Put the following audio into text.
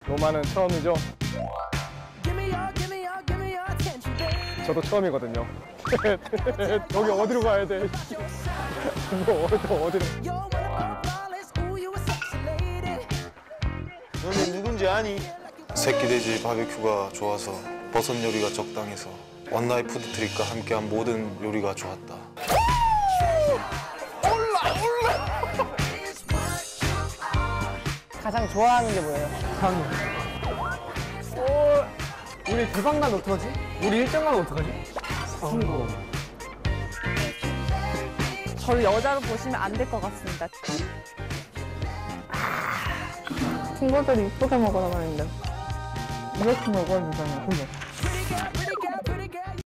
로마는 처음이죠? 저도 처음이거든요. 여기 어디로 가야 돼? 어디로? 너네 누군지 아니? 새끼돼지 바베큐가 좋아서 버섯 요리가 적당해서 원나잇 푸드트릭과 함께한 모든 요리가 좋았다. 가장 좋아하는 게 뭐예요? 상우. 우리 대박나면 어떡하지? 우리 1등 나면 어떡하지? 친구. 저를 여자로 보시면 안 될 것 같습니다. 친구들이 이쁘게 먹으라고 하는데 이렇게 먹어야 되잖아요. 그죠?